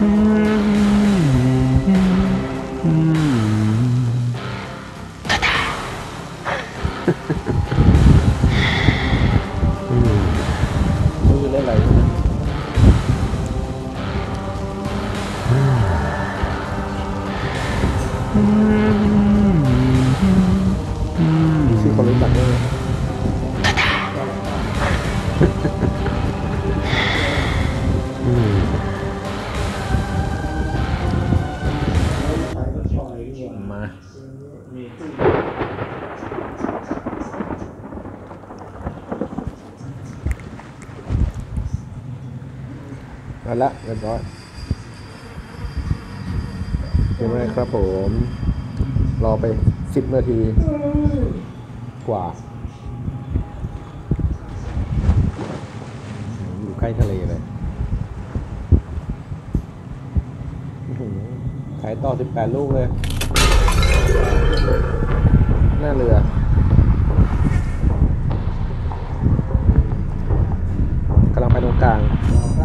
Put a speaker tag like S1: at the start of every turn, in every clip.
S1: จะเล่นอะไรชื่อคนรู้จักด้วยมาละเรียบร้อยเห็นไหมครับผมรอไป10 นาทีกว่าอยู่ใกล้ทะเลเลยขายต่อ18 ลูกเลยหน้าเรือกำลังไปตรงกลาง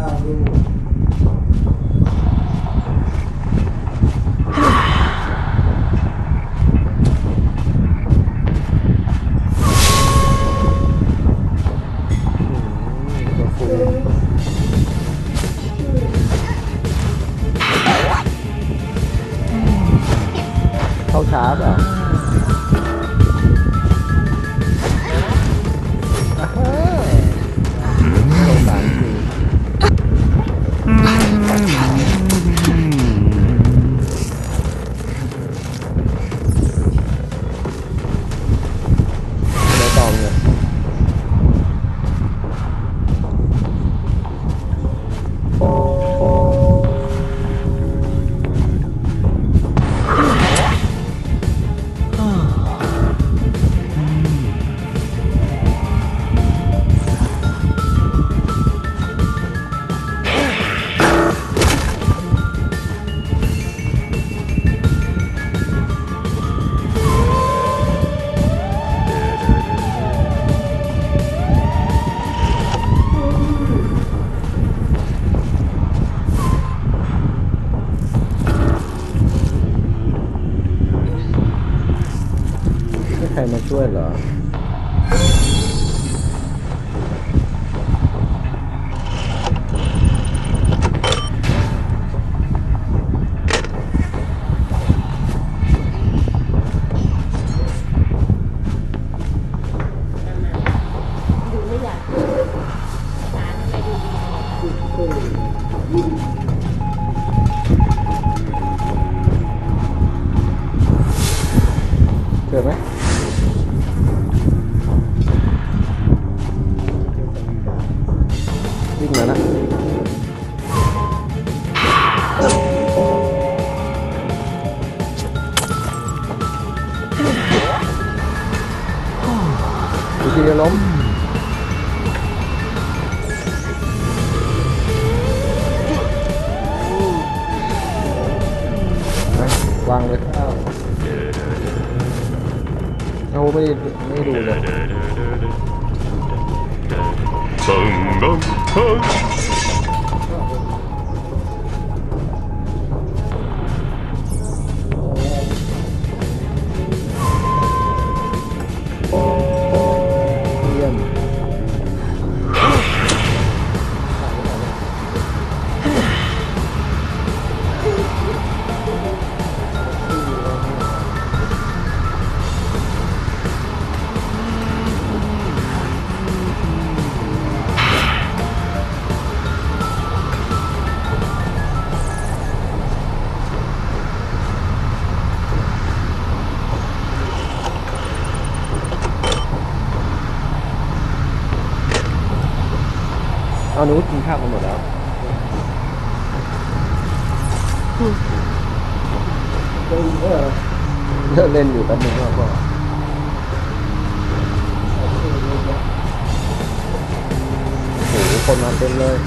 S1: เข้าช้าเปล่าสงสารจริงไม่ตองเนี่ยใครมาช่วยเหรอเจอไหมวิ่งมานะดูทีจะล้มวางเลยเอาไม่ดูเลยเยี่ยมเอาหนูกินข้าวกันหมดแล้วเล่นอยู่แป๊บนึงก็โอ้โหคนมาเต็มเลย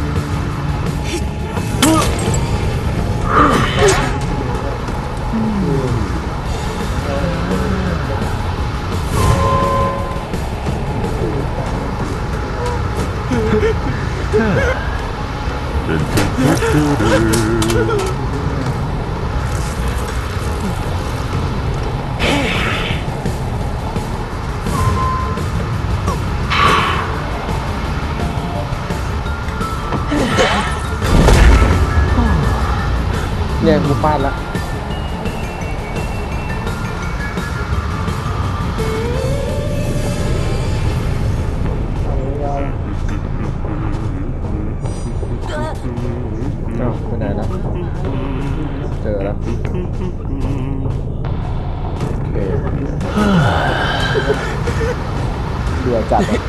S1: เนี่ยกูฟาดละอ้าวไปไหนแล้วเจอแล้วโอเคเดือดจัดอ่ะ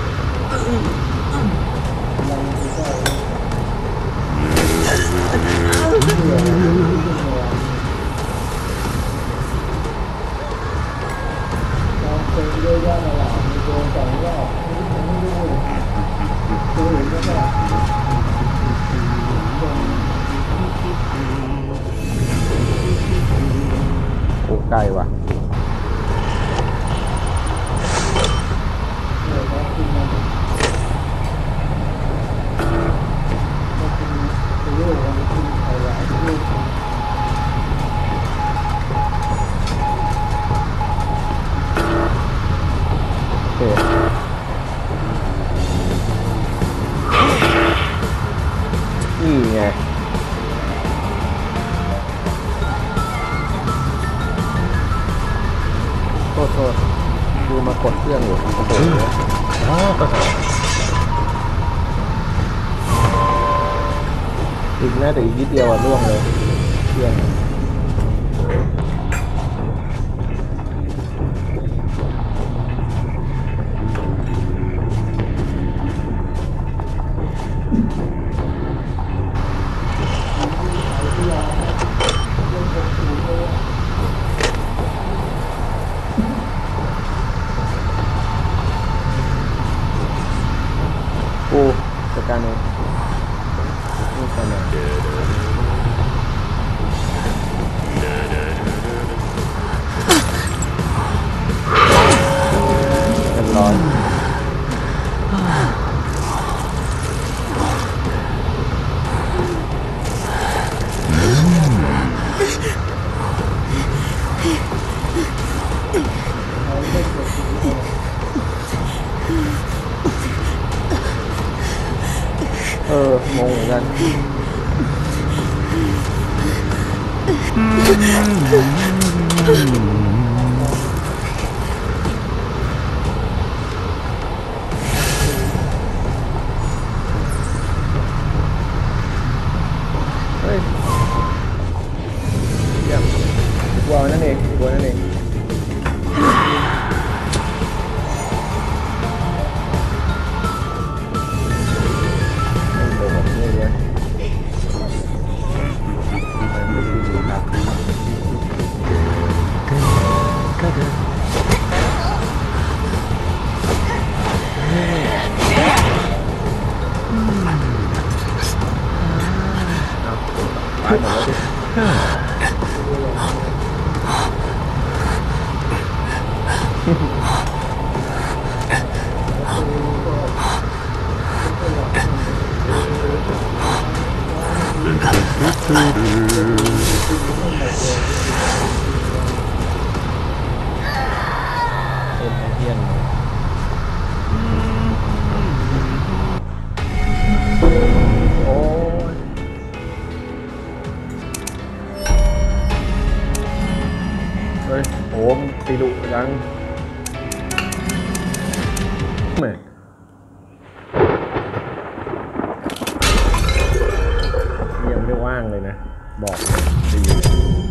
S1: โอ้ไกลว่ะนี่ไงโทษดูมากดเครื่องอยู่โอ้โหอีกน่าแต่อีกนิดเดียวอ่ะล่วงเลยเครื่องกูจัดการเองนี่กันเลยเรียบร้อยงงเหมือนกันเฮ้ยเยี่ยมกลัวนั่นเองกลัวนั่นเองตายหมดแล้วเทียนโอ้ยเฮ้ยโหมตีดุยังแม่ยังไม่ได้ว่างเลยนะบอกเลย